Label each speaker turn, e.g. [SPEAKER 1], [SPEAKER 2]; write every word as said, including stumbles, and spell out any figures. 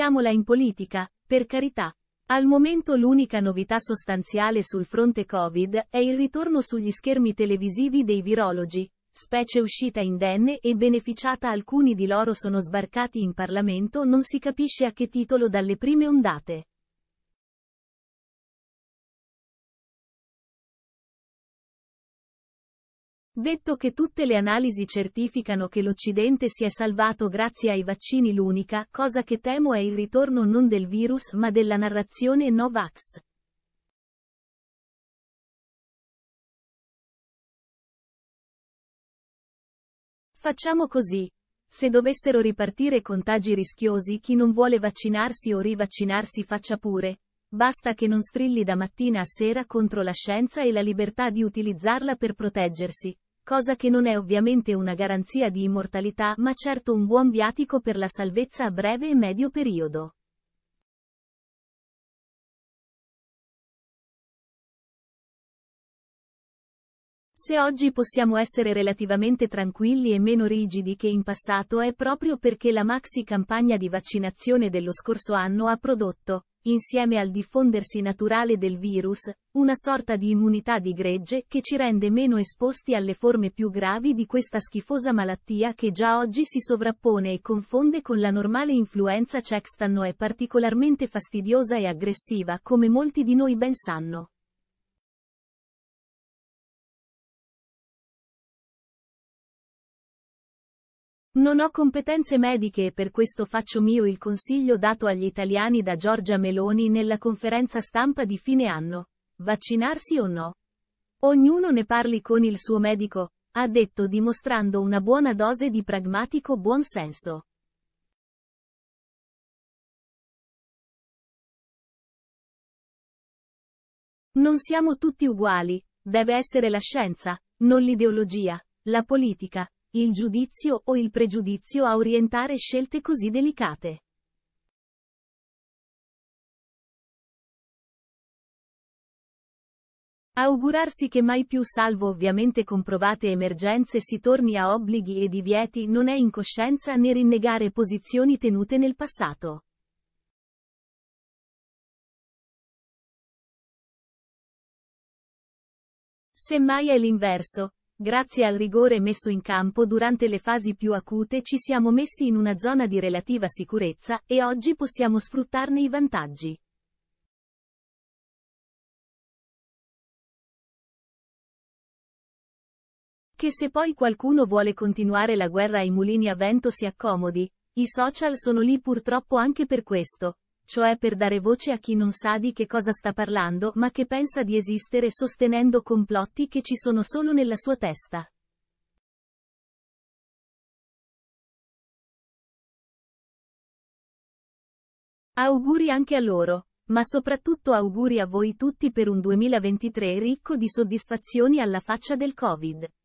[SPEAKER 1] Mettiamola in politica, per carità. Al momento l'unica novità sostanziale sul fronte Covid è il ritorno sugli schermi televisivi dei virologi, specie uscita indenne e beneficiata. Alcuni di loro sono sbarcati in Parlamento non si capisce a che titolo dalle prime ondate. Detto che tutte le analisi certificano che l'Occidente si è salvato grazie ai vaccini, l'unica cosa che temo è il ritorno non del virus ma della narrazione no-vax. Facciamo così. Se dovessero ripartire contagi rischiosi, chi non vuole vaccinarsi o rivaccinarsi faccia pure. Basta che non strilli da mattina a sera contro la scienza e la libertà di utilizzarla per proteggersi, cosa che non è ovviamente una garanzia di immortalità ma certo un buon viatico per la salvezza a breve e medio periodo. Se oggi possiamo essere relativamente tranquilli e meno rigidi che in passato è proprio perché la maxi campagna di vaccinazione dello scorso anno ha prodotto, insieme al diffondersi naturale del virus, una sorta di immunità di gregge che ci rende meno esposti alle forme più gravi di questa schifosa malattia che già oggi si sovrappone e confonde con la normale influenza. Quest'anno è particolarmente fastidiosa e aggressiva, come molti di noi ben sanno. Non ho competenze mediche e per questo faccio mio il consiglio dato agli italiani da Giorgia Meloni nella conferenza stampa di fine anno. Vaccinarsi o no? Ognuno ne parli con il suo medico, ha detto, dimostrando una buona dose di pragmatico buonsenso. Non siamo tutti uguali, deve essere la scienza, non l'ideologia, la politica, il giudizio o il pregiudizio a orientare scelte così delicate. Augurarsi che mai più, salvo ovviamente comprovate emergenze, si torni a obblighi e divieti non è incoscienza né rinnegare posizioni tenute nel passato. Semmai è l'inverso. Grazie al rigore messo in campo durante le fasi più acute ci siamo messi in una zona di relativa sicurezza e oggi possiamo sfruttarne i vantaggi. Che se poi qualcuno vuole continuare la guerra ai mulini a vento si accomodi, i social sono lì purtroppo anche per questo, cioè per dare voce a chi non sa di che cosa sta parlando ma che pensa di esistere sostenendo complotti che ci sono solo nella sua testa. Auguri anche a loro, ma soprattutto auguri a voi tutti per un duemilaventitré ricco di soddisfazioni alla faccia del Covid.